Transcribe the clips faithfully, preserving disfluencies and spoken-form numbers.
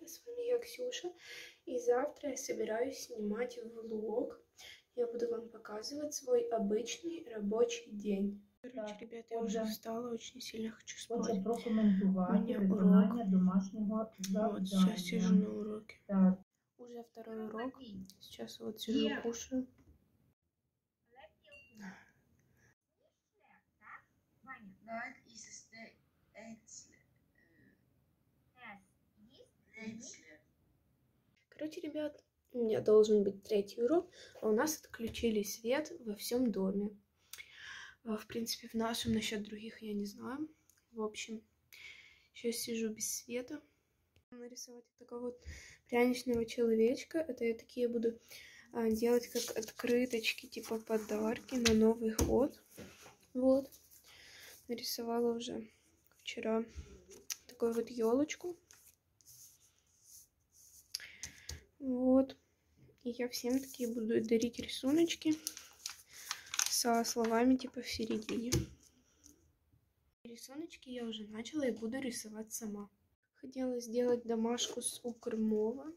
ребята, с вами я, Ксюша, и завтра я собираюсь снимать влог. Я буду вам показывать свой обычный рабочий день. Короче, ребята, я уже встала, очень сильно хочу спать. У меня урок. Вот, сейчас сижу на уроке. Уже второй урок. Сейчас вот сижу, кушаю. Короче, ребят, у меня должен быть третий урок, а у нас отключили свет во всем доме. В принципе, в нашем, насчет других я не знаю. В общем, сейчас сижу без света. Нарисовать вот такого вот пряничного человечка. Это я такие буду а, делать как открыточки, типа подарки на Новый год. Вот. Нарисовала уже вчера такую вот елочку. Вот. И я всем такие буду дарить рисуночки со словами типа в середине. Рисуночки я уже начала и буду рисовать сама. Хотела сделать домашку с Укрмова.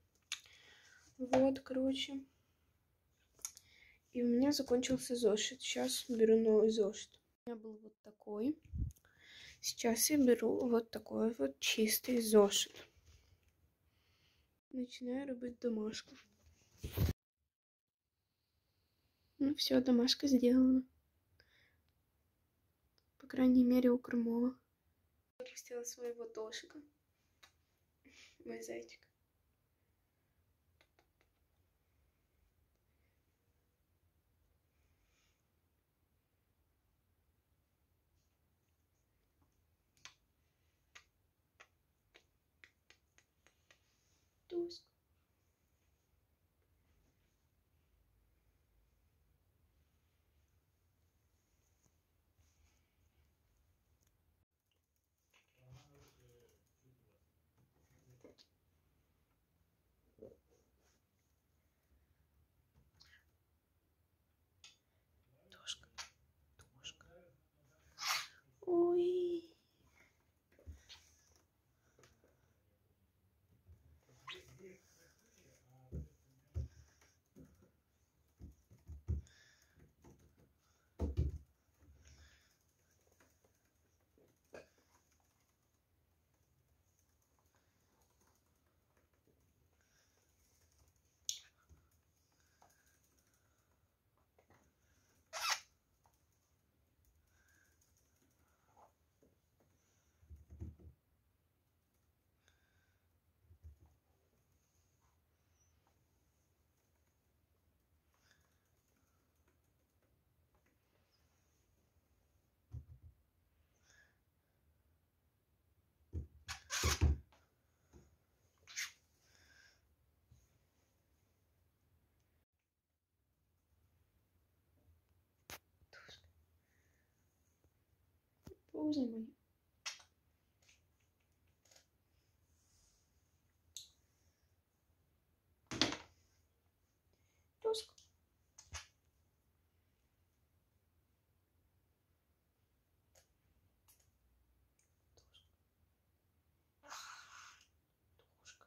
Вот, короче. И у меня закончился зошит. Сейчас беру новый зошит. У меня был вот такой. Сейчас я беру вот такой вот чистый зошит. Начинаю робить домашку. Ну все, домашка сделана. По крайней мере, у Укрмова. Выпустила своего Тошика. Мой зайчик. Туsk. Тошка. Тошка. Ой. Боже мой. Тошка. Тошка.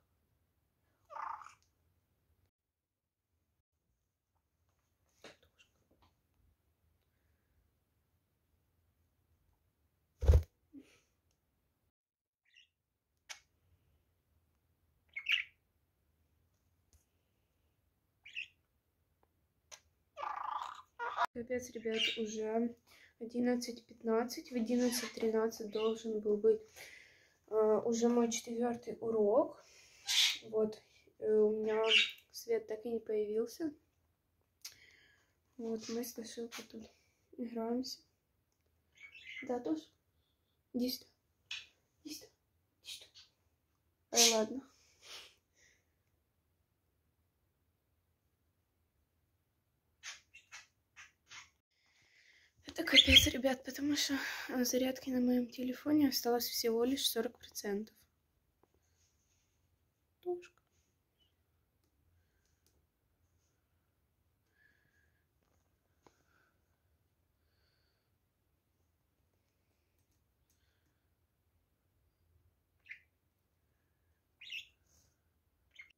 Капец, ребят, уже одиннадцать пятнадцать. В одиннадцать тринадцать должен был быть uh, уже мой четвертый урок. Вот, и у меня свет так и не появился. Вот, мы с Тошилкой тут играемся. Да, Тош? Иди сюда. Иди сюда. Иди сюда. Ай, ладно. Это капец, ребят, потому что зарядки на моем телефоне осталось всего лишь сорок процентов. Тошка.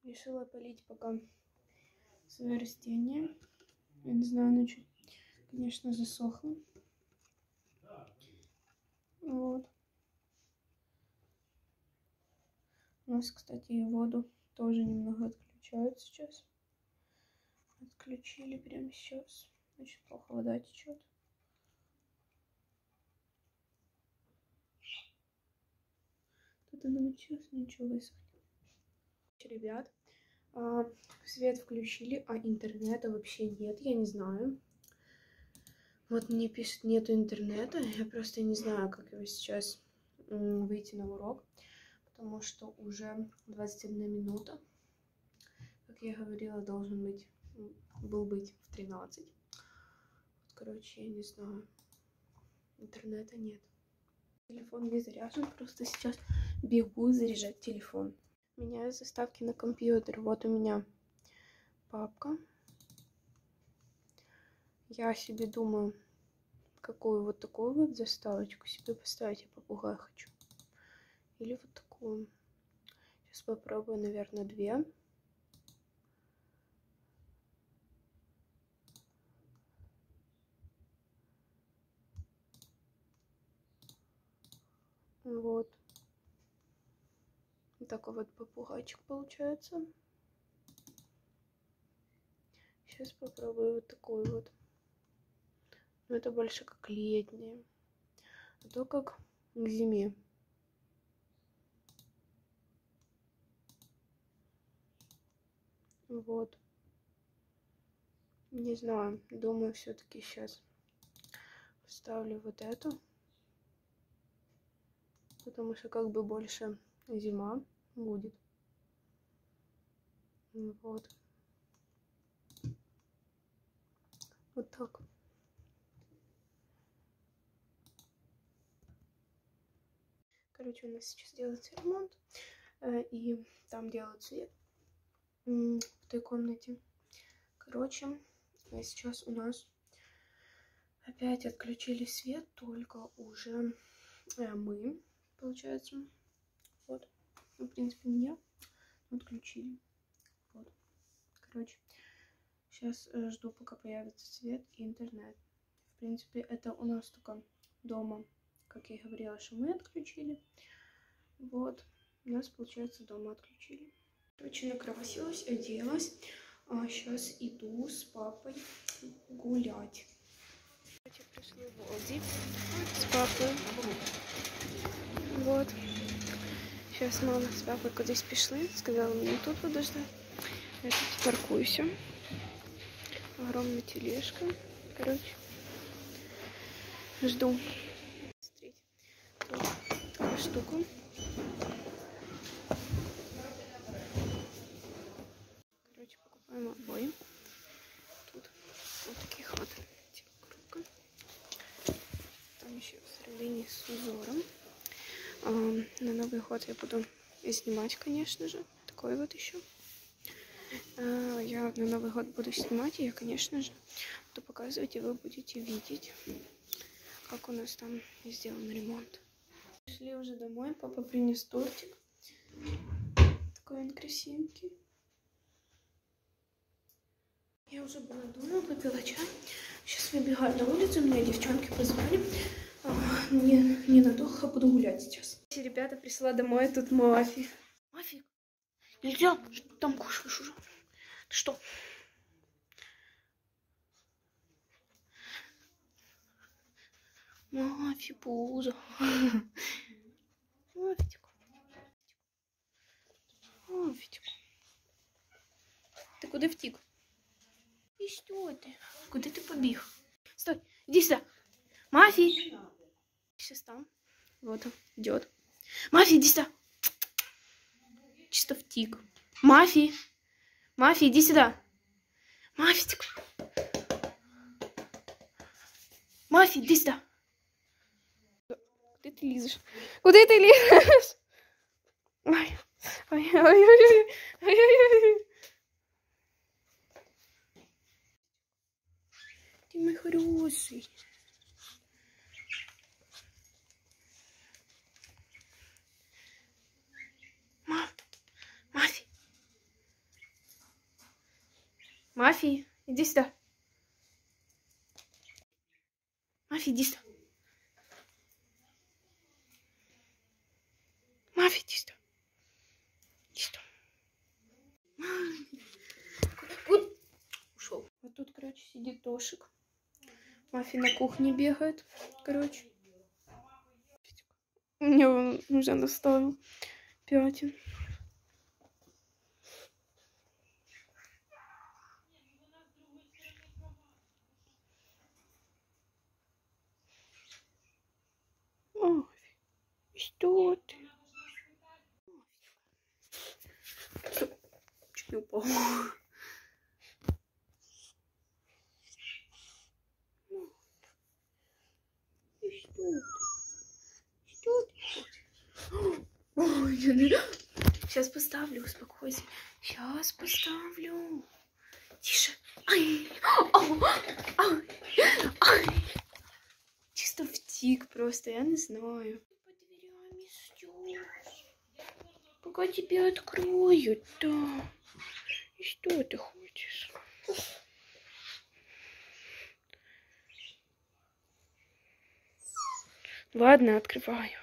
Решила полить пока свое растение. Я не знаю, оно чуть, конечно, засохло. Вот. У нас, кстати, и воду тоже немного отключают сейчас. Отключили прямо сейчас. Очень плохо вода течет. Тут она сейчас ничего высохнет. Ребят, свет включили, а интернета вообще нет, я не знаю. Вот мне пишет, нету интернета, я просто не знаю, как его сейчас выйти на урок, потому что уже двадцать одна минута. Как я говорила, должен быть, был быть в тринадцать. Вот, короче, я не знаю, интернета нет. Телефон не заряжен, просто сейчас бегу заряжать телефон. Меняю заставки на компьютер. Вот у меня папка. Я себе думаю, какую вот такую вот заставочку себе поставить. Я попугая хочу. Или вот такую. Сейчас попробую, наверное, две. Вот. Вот такой вот попугайчик получается. Сейчас попробую вот такую вот. Но это больше как летняя. А то как к зиме. Вот. Не знаю. Думаю, все-таки сейчас вставлю вот эту. Потому что как бы больше зима будет. Вот. Вот так. Короче, у нас сейчас делается ремонт. И там делают свет в той комнате. Короче, сейчас у нас опять отключили свет, только уже мы, получается. Вот. Ну, в принципе, меня отключили. Вот. Короче, сейчас жду, пока появится свет и интернет. В принципе, это у нас только дома, как я и говорила, что мы отключили. Вот. У нас, получается, дома отключили. Короче, накрасилась, оделась. А сейчас иду с папой гулять. Короче, пришли в Волди с папой. Вот. Сейчас мама с папой кудись пішли. Сказала мне тут подождать. Я тут паркуюсь. Огромная тележка. Короче. Жду. Смотрите. Тут такая штука. Короче, покупаем обои. Тут вот таких вот круга. Там еще в середине с узором. А, на Новый год я буду снимать, конечно же. Такой вот еще. А, я на Новый год буду снимать, и я, конечно же, буду показывать, и вы будете видеть, как у нас там сделан ремонт. Пришли уже домой, папа принес тортик. Такой он красивенький. Я уже была дома, попила чай. Сейчас выбегаю на улицу, меня девчонки позвали. А, не, ненадолго буду гулять сейчас. Ребята, пришла домой, тут Мафи. Мафи, нельзя, что ты там кушаешь уже? Ты что? Мафи, пузо. Мафитик. Мафитик. Ты куда втик? И что ты? Куда ты побег? Стой, иди сюда. Мафи. Сейчас там. Вот он идет. Мафи, иди сюда. Чисто втик. Мафи. Мафи, иди сюда. Мафитик. Мафи, иди сюда. Куда ты лезешь? Куда ты лезешь? Ой, ой, ой, ой, ой, ой, ой. Ты мой хороший. Мам, Мафи. Мафи, иди сюда. Мафи, иди сюда. Мафи, иди сюда. Иди сюда. Вот. Ушел. Вот тут, короче, сидит Тошик. Мафи на кухне бегает, короче. Мне он уже наставил пятен. Мафи, что ты? Чуть не упал. Сейчас поставлю, успокойся. Сейчас поставлю. Тише. Ай. Ау. Ай. Ай. Чисто втик просто, я не знаю. Под дверями ждёшь. Пока тебя откроют, да. И что ты хочешь? Ладно, открываю.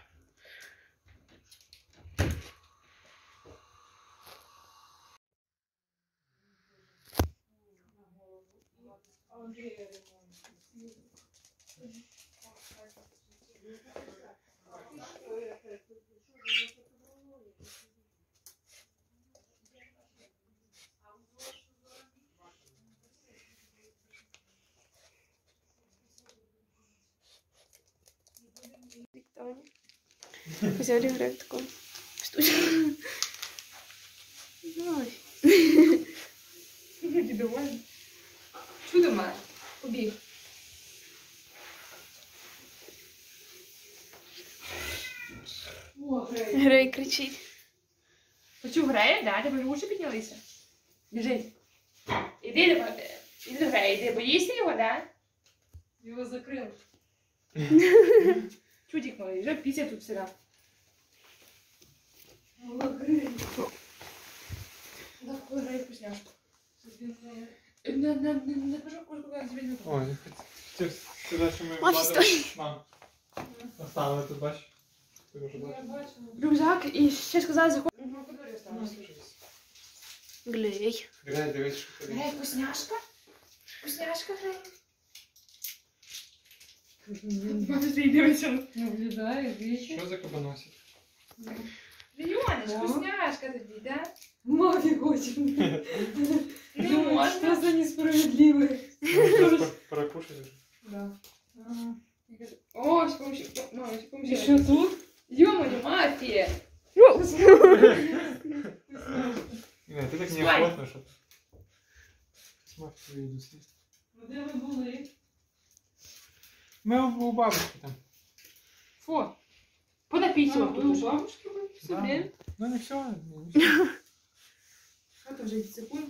Виктория. Взяли играть в таком студию. Давай. Вроде довольна. Чудо має. Побіг. О, Грей. Грей кричить. Почув Грея, да? Тебе уші піднялися? Біжи. Іди до Іди до Грея, іди. Боїшся його, да? Його закрили. Чудик малий, вже після тут сюди. О, Грей. Да, какой Грей вкусняшка. На, на, на, на пожалуйста, куда тебе не Ой, я хотів сказати, що ми Мафі, стой. мам оставили тут, бачиш? Ти вже Я бачиш? бачила. Рюкзак і ще сказали заходити. Ну, по дворі осталось. Глей. Грей, дивись, що тобі. Грей, вкусняшка? Вкусняшка, Грей? Мама, ти дивишся. Наблюдає, дивіться. Що за кабаносик? Леониш, вкусняшка тобі, да? Мафи хочет. Не Что можна. за несправедливое? Зараз перекушать вже. Да. О, с помощью... Мама, с помощью... Еще тут? Ё-моё, мафия! Ні, ти так Спай. неохотно, що... Смак твою йду съесть. Ну, де ви були? Ми у у бабушки там. Фу. Подопить его А, ви тут у уже. бабушки були? Все Да. время. Ну не все, не все. Это уже дисциплина.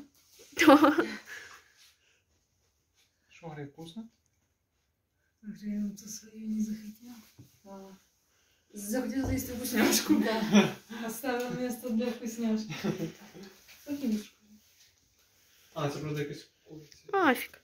Що, Грей, вкусно? Грей, он то свое не захотел. Захотел заесть вкусняшку. Да. Оставил место для вкусняшки. А, це просто якась куриця. Мафик.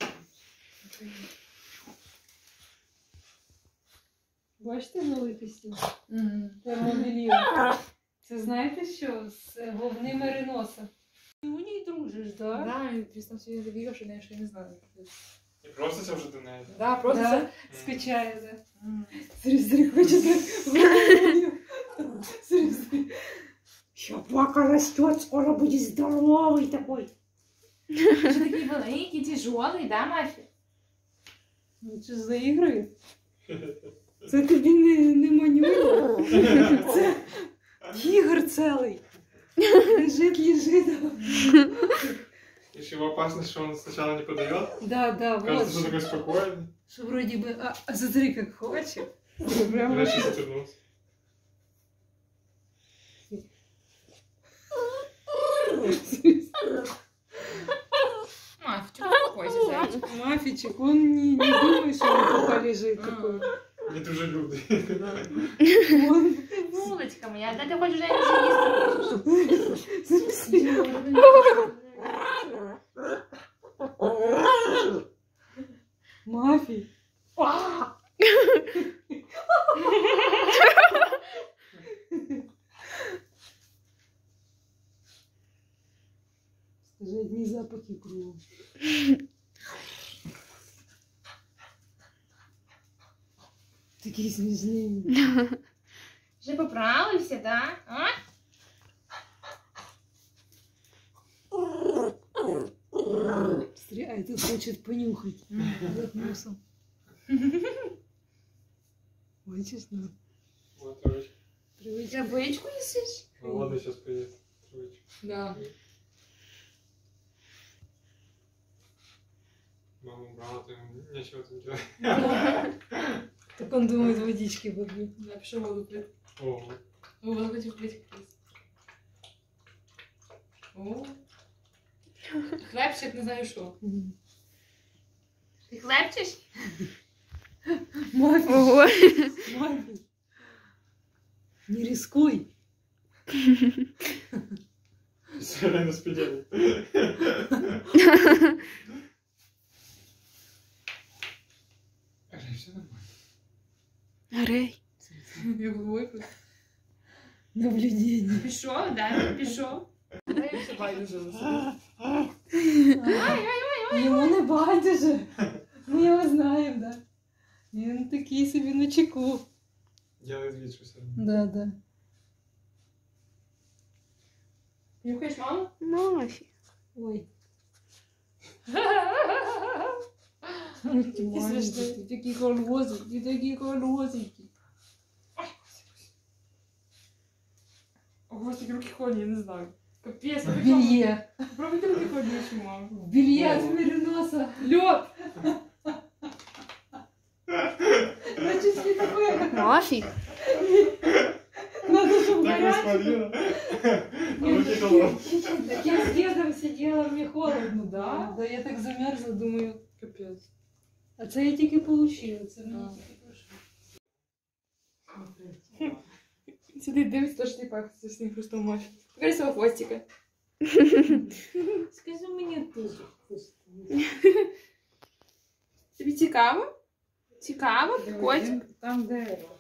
Бачите новий костюм? Мгм. Термобільйон. Це знаєте що? З вовни мериноса. Ти у ній дружиш, да? Да, и честно, все завидел, что я не знаю. І просто це вже до неї. Да, просто... Да? Скучає, да? М. Смотри, смотри, хочет так головою. Смотри, смотри. Собака растет, скоро будет здоровый такой. Ты же такие маленькие, тяжелые, да, Мафи? Ну, що за ігри? Це тобі не, не манюня. Це тігр цілий. Лежить, лежить. Еще опасность, что он сначала не подает. Да, да, вот. Кажется, что такой спокойный. Что вроде бы, а, а смотри, как хочет. Прям Дальше затянулся. Мафи, что успокойся, зайчик. Мафичек, он не, не думает, что он пока лежит такой. Недружелюбный. Он... Булочка моя, да ты хочешь уже не съесть. Даже одни запахи кругом. Такие смешные. Вже поправився, да? А? Смотри, а этот хочет понюхать. Вот носом. Хочешь, ну? Вот, троечка. Привычка. Травичку їсиш? Ну ладно, сейчас поест. Троечка. Да. Мама убрала, то ему нечего тут делать. Так он думает, водички попью. Я пішов воду пити. О, О, воду хотів пити. О. Хлебчик, не знаю що. Мгм. Ти хлебчиш? Мафия, Ого. мафия. Не рискуй. все время с пределом. Все нормально. Рей. Я головою. Наблюдение. Пішов, да? Пішов. Я все байдуже. Йому не байдуже. Ми його знаємо, да. Він такий собі на чеку. Делает вид, что все равно. Да, да. Нюхаєш маму? Нафиг. Ой. Ти Ти смішний. Ти такий холозий, ти такий холозенький. Ого, такі руки холодні, я не знаю. Капець, В белье. Пробуйте руки холодніші, мама. В белье от мериноса. Льод! Значит, не такое. Нафиг. Надо, чтобы Так горячий. распалила. А руки холодные. Так я с дедом сидела, мне холодно, да? Да я так замерзла, думаю, Капець. а це я тільки получила, це мені А. тільки пройшло. Сюди дивиться, то, що ти пахнеш з ним просто мощь. Покажи свого хвостика. Скажи мені теж. Тобі цікаво? Цікаво? Котик? Там дерево.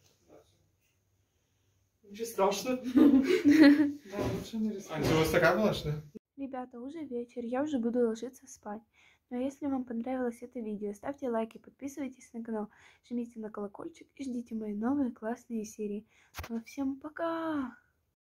Дуже страшно. Да, лучше не рискуй. Ань, ты у вас такая была, что ли? Ребята, уже вечер, я уже буду ложиться спать. Но если вам понравилось это видео, ставьте лайки, подписывайтесь на канал, жмите на колокольчик и ждите мои новые классные серии. Ну а всем пока!